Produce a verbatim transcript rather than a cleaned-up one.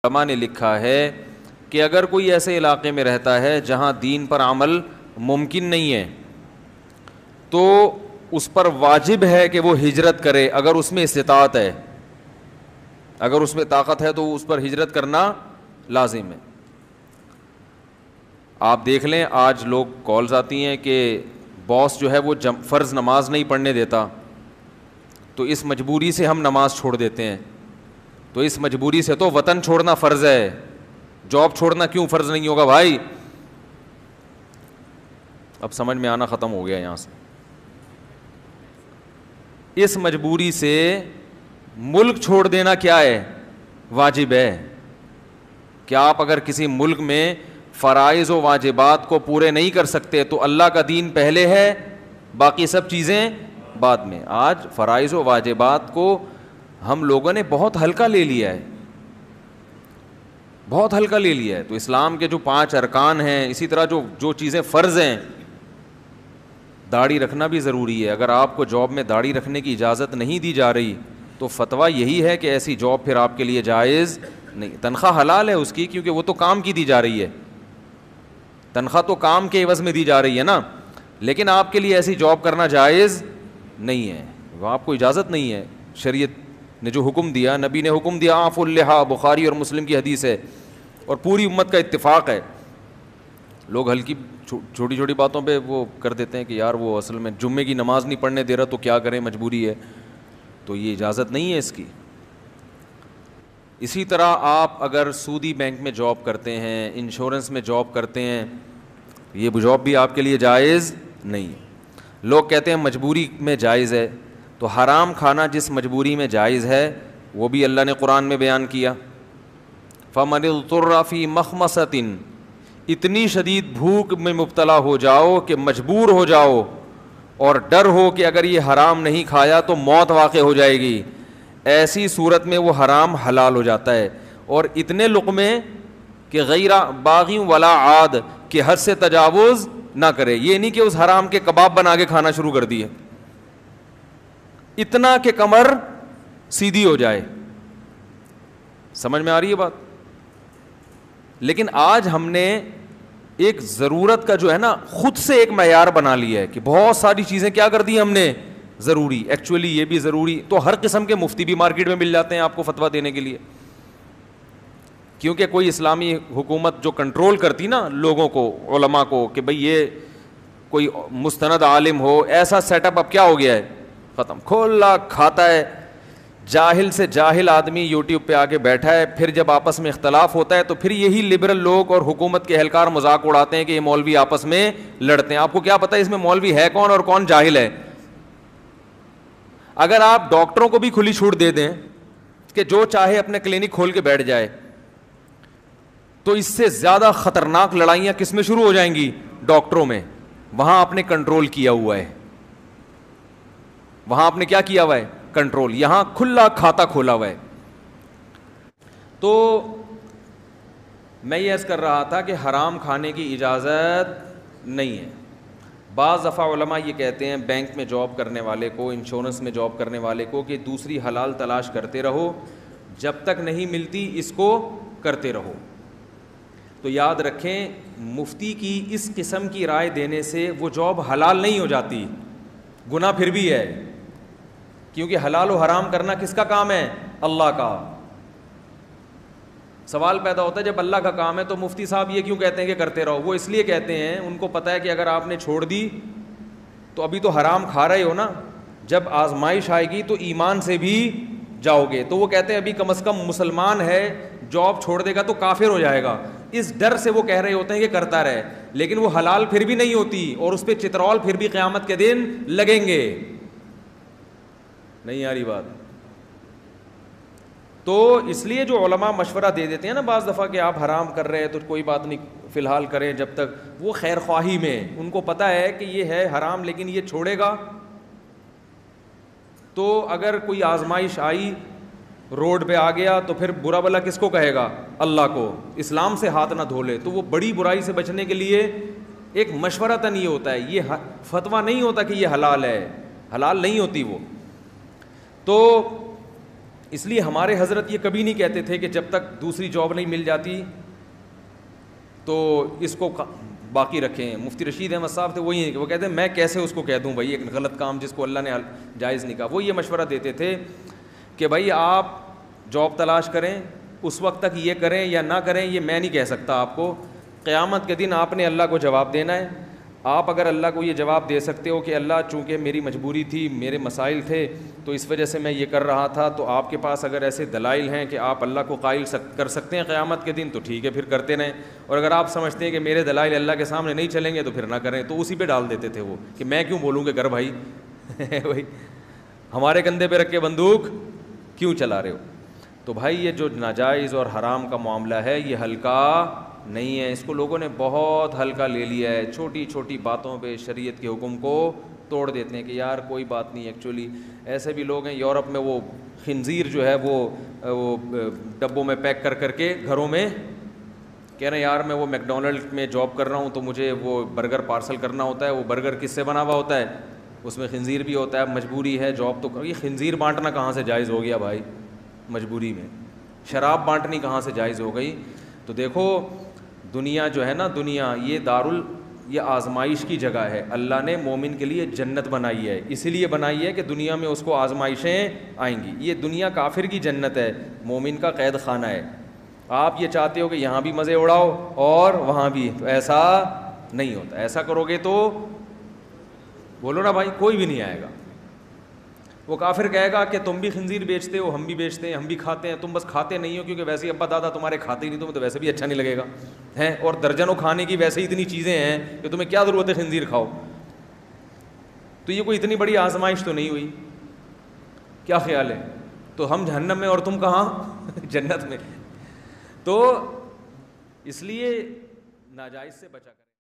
علماء نے لکھا ہے کہ اگر کوئی ایسے علاقے میں رہتا ہے جہاں دین پر عمل ممکن نہیں ہے تو اس پر واجب ہے کہ وہ ہجرت کرے اگر اس میں استطاعت ہے, اگر اس میں طاقت ہے تو اس پر ہجرت کرنا لازم ہے. آپ دیکھ لیں آج لوگ کالز آتی ہیں کہ باس جو ہے وہ فرض نماز نہیں پڑھنے دیتا, تو اس مجبوری سے ہم نماز چھوڑ دیتے ہیں. تو اس مجبوری سے تو وطن چھوڑنا فرض ہے, جاب چھوڑنا کیوں فرض نہیں ہوگا بھائی؟ اب سمجھ میں آنا ختم ہو گیا یہاں سے. اس مجبوری سے ملک چھوڑ دینا کیا ہے؟ واجب ہے. کہ آپ اگر کسی ملک میں فرائض و واجبات کو پورے نہیں کر سکتے تو اللہ کا دین پہلے ہے, باقی سب چیزیں بعد میں. آج فرائض و واجبات کو ہم لوگوں نے بہت ہلکا لے لیا ہے, بہت ہلکا لے لیا ہے. تو اسلام کے جو پانچ ارکان ہیں, اسی طرح جو جو چیزیں فرض ہیں, داڑھی رکھنا بھی ضروری ہے. اگر آپ کو جاب میں داڑھی رکھنے کی اجازت نہیں دی جا رہی تو فتویٰ یہی ہے کہ ایسی جاب پھر آپ کے لیے جائز نہیں. تنخواہ حلال ہے اس کی, کیونکہ وہ تو کام کی دی جا رہی ہے, تنخواہ تو کام کے عوض میں دی جا رہی ہے نا, لیکن آپ کے لیے ایسی جاب کرنا جائز نہیں ہے, وہ آپ کو اجازت نہیں ہے. شریعت نے جو حکم دیا, نبی نے حکم دیا عفو اللحیٰ, بخاری اور مسلم کی حدیث ہے اور پوری امت کا اتفاق ہے. لوگ ہلکی چھوٹی چھوٹی باتوں پہ وہ کر دیتے ہیں کہ یار وہ اصل میں جمعے کی نماز نہیں پڑھنے دے رہا تو کیا کریں, مجبوری ہے. تو یہ اجازت نہیں ہے اس کی. اسی طرح آپ اگر سودی بینک میں جاب کرتے ہیں, انشورنس میں جاب کرتے ہیں, یہ جاب بھی آپ کے لیے جائز نہیں. لوگ کہتے ہیں مجبوری میں جائز ہے, تو حرام کھانا جس مجبوری میں جائز ہے وہ بھی اللہ نے قرآن میں بیان کیا. فَمَنِ اضْطُرَّ فِي مَخْمَصَةٍ, اتنی شدید بھوک میں مبتلا ہو جاؤ کہ مجبور ہو جاؤ اور ڈر ہو کہ اگر یہ حرام نہیں کھایا تو موت واقع ہو جائے گی, ایسی صورت میں وہ حرام حلال ہو جاتا ہے. اور اتنے لقمے کہ غیر باغی ولا عاد, کہ حد سے تجاوز نہ کرے. یہ نہیں کہ اس حرام کے کباب بنا کے کھانا شروع کر دیے, اتنا کہ کمر سیدھی ہو جائے. سمجھ میں آ رہی ہے بات؟ لیکن آج ہم نے ایک ضرورت کا جو ہے نا خود سے ایک معیار بنا لیا ہے کہ بہت ساری چیزیں کیا کر دی ہم نے ضروری. ایکچولی یہ بھی ضروری, تو ہر قسم کے مفتی بھی مارکیٹ میں مل جاتے ہیں آپ کو فتویٰ دینے کے لیے, کیونکہ کوئی اسلامی حکومت جو کنٹرول کرتی نا لوگوں کو, علماء کو, کہ بھئی یہ کوئی مستند عالم ہو, ایسا سیٹ اپ اب کیا ہو گیا ہے, ختم. کھولا کھاتا ہے, جاہل سے جاہل آدمی یوٹیوب پہ آ کے بیٹھا ہے. پھر جب آپس میں اختلاف ہوتا ہے تو پھر یہی لبرل لوگ اور حکومت کے اہلکار مذاق اڑاتے ہیں کہ یہ مولوی آپس میں لڑتے ہیں. آپ کو کیا پتہ ہے اس میں مولوی ہے کون اور کون جاہل ہے؟ اگر آپ ڈاکٹروں کو بھی کھلی چھوٹ دے دیں کہ جو چاہے اپنے کلینک کھول کے بیٹھ جائے, تو اس سے زیادہ خطرناک لڑائیاں کس میں شروع ہو جائیں گی؟ ڈاکٹروں میں. وہاں آپ نے کنٹرول کیا ہوا ہے, وہاں آپ نے کیا کیا ہوا ہے؟ کنٹرول. یہاں کھلا کھاتا کھولا ہوا ہے. تو میں یہ عرض کر رہا تھا کہ حرام کھانے کی اجازت نہیں ہے. بعض دفعہ علماء یہ کہتے ہیں بینک میں جاب کرنے والے کو, انشورنس میں جاب کرنے والے کو, کہ دوسری حلال تلاش کرتے رہو, جب تک نہیں ملتی اس کو کرتے رہو. تو یاد رکھیں مفتی کی اس قسم کی رائے دینے سے وہ جاب حلال نہیں ہو جاتی, گناہ پھر بھی ہے, کیونکہ حلال و حرام کرنا کس کا کام ہے؟ اللہ کا. سوال پیدا ہوتا ہے جب اللہ کا کام ہے تو مفتی صاحب یہ کیوں کہتے ہیں کہ کرتے رہو؟ وہ اس لیے کہتے ہیں, ان کو پتہ ہے کہ اگر آپ نے چھوڑ دی تو ابھی تو حرام کھا رہے ہو نا, جب آزمائش آئے گی تو ایمان سے بھی جاؤ گے. تو وہ کہتے ہیں ابھی کم از کم مسلمان ہے, جاب چھوڑ دے گا تو کافر ہو جائے گا, اس ڈر سے وہ کہہ رہے ہوتے ہیں کہ کرتا رہے. لیکن وہ حلال پھر بھی نہیں ہوتی اور اس پہ چترول پھر بھی قیامت کے دن لگیں گے. نہیں آ رہی بات؟ تو اس لیے جو علماء مشورہ دے دیتے ہیں نا بعض دفعہ کہ آپ حرام کر رہے ہیں تو کوئی بات نہیں, فی الحال کریں جب تک, وہ خیر خواہی میں, ان کو پتہ ہے کہ یہ ہے حرام لیکن یہ چھوڑے گا. تو اگر کوئی آزمائش آئی, روڈ پہ آ گیا, تو پھر برا بلا کس کو کہے گا؟ اللہ کو. اسلام سے ہاتھ نہ دھو لے. تو وہ بڑی برائی سے بچنے کے لیے ایک مشورتاً یہ ہوتا ہے, یہ فتویٰ نہیں ہوتا کہ یہ حلال ہے, حلال نہیں ہوتی وہ. تو اس لیے ہمارے حضرت یہ کبھی نہیں کہتے تھے کہ جب تک دوسری جاب نہیں مل جاتی تو اس کو باقی رکھیں. مفتی رشید احمد صاحب تھے, وہی ہیں کہ وہ کہتے ہیں میں کیسے اس کو کہہ دوں بھائی ایک غلط کام جس کو اللہ نے جائز نہیں کہا. وہ یہ مشورہ دیتے تھے کہ بھائی آپ جاب تلاش کریں, اس وقت تک یہ کریں یا نہ کریں یہ میں نہیں کہہ سکتا آپ کو. قیامت کے دن آپ نے اللہ کو جواب دینا ہے. آپ اگر اللہ کو یہ جواب دے سکتے ہو کہ اللہ چونکہ میری مجبوری تھی, میرے مسائل تھے, تو اس وجہ سے میں یہ کر رہا تھا, تو آپ کے پاس اگر ایسے دلائل ہیں کہ آپ اللہ کو قائل کر سکتے ہیں قیامت کے دن, تو ٹھیک ہے پھر کرتے رہیں. اور اگر آپ سمجھتے ہیں کہ میرے دلائل اللہ کے سامنے نہیں چلیں گے تو پھر نہ کریں. تو اسی پہ ڈال دیتے تھے وہ کہ میں کیوں بولوں کہ کر بھائی بھائی ہمارے کندھے پہ رکھ کے بندوق کیوں چلا رہے ہو. تو بھائی یہ جو ناجائز اور حرام کا معاملہ ہے یہ ہلکا نہیں ہے, اس کو لوگوں نے بہت ہلکا لے لیا ہے. چھوٹی چھوٹی باتوں پہ شریعت کے حکم کو توڑ دیتے ہیں کہ یار کوئی بات نہیں. ایکچولی ایسے بھی لوگ ہیں یورپ میں, وہ خنزیر جو ہے وہ وہ ڈبوں میں پیک کر کر کے گھروں میں کہہ رہے ہیں یار میں وہ میک ڈونلڈ میں جاب کر رہا ہوں تو مجھے وہ برگر پارسل کرنا ہوتا ہے. وہ برگر کس سے بنا ہوا ہوتا ہے, اس میں خنزیر بھی ہوتا ہے. مجبوری ہے جاب تو, یہ خنزیر بانٹنا کہاں سے جائز ہو گیا بھائی مجبوری میں؟ شراب بانٹنی کہاں سے جائز ہو گئی؟ تو دیکھو دنیا جو ہے نا, دنیا یہ دارال یہ آزمائش کی جگہ ہے. اللہ نے مومن کے لیے جنت بنائی ہے, اسی لیے بنائی ہے کہ دنیا میں اس کو آزمائشیں آئیں گی. یہ دنیا کافر کی جنت ہے, مومن کا قید خانہ ہے. آپ یہ چاہتے ہو کہ یہاں بھی مزے اڑاؤ اور وہاں بھی, تو ایسا نہیں ہوتا. ایسا کرو گے تو بولو نا بھائی کوئی بھی نہیں آئے گا. وہ کافر کہے گا کہ تم بھی خنزیر بیچتے ہو, ہم بھی بیچتے ہیں, ہم بھی کھاتے ہیں, تم بس کھاتے نہیں ہو کیونکہ ویسے ہی ابا دادا تمہارے کھاتے ہی نہیں, تمہیں تو ویسے بھی اچھا نہیں لگے گا ہیں, اور درجنوں کھانے کی ویسے ہی اتنی چیزیں ہیں کہ تمہیں کیا ضرورت ہے خنزیر کھاؤ. تو یہ کوئی اتنی بڑی آزمائش تو نہیں ہوئی, کیا خیال ہے؟ تو ہم جہنم میں اور تم کہاں جنت میں. تو اس لیے ناجائز سے بچا کر